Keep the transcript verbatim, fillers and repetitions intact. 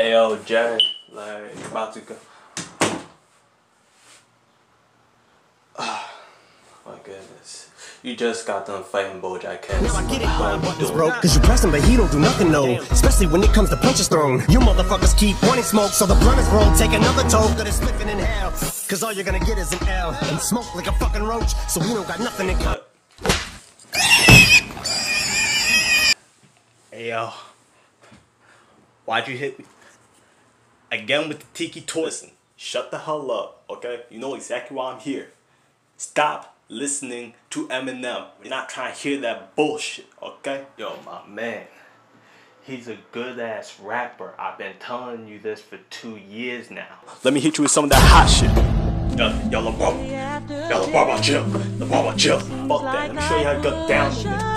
Hey yo, Jay, like about to go. Oh, my goodness. You just got done fighting BoJack Cat. Now I get it why brothers broke, cause you press him but he don't do nothing no. Especially when it comes to punches thrown. You motherfuckers keep wanting smoke, so the blunt is rolled. Take another toke that is slipping in hell. Cause all you're gonna get is an L. And smoke like a fucking roach, so we don't got nothing in common. Hey yo, why'd you hit me? Again with the tiki torch. Listen, shut the hell up, okay? You know exactly why I'm here. Stop listening to Eminem. You're not trying to hear that bullshit, okay? Yo, my man, he's a good ass rapper. I've been telling you this for two years now. Let me hit you with some of that hot shit. Yo, yo, LeBron, yo, LeBron, chill, LeBron, chill. Fuck that. Let me show you how to get down with it.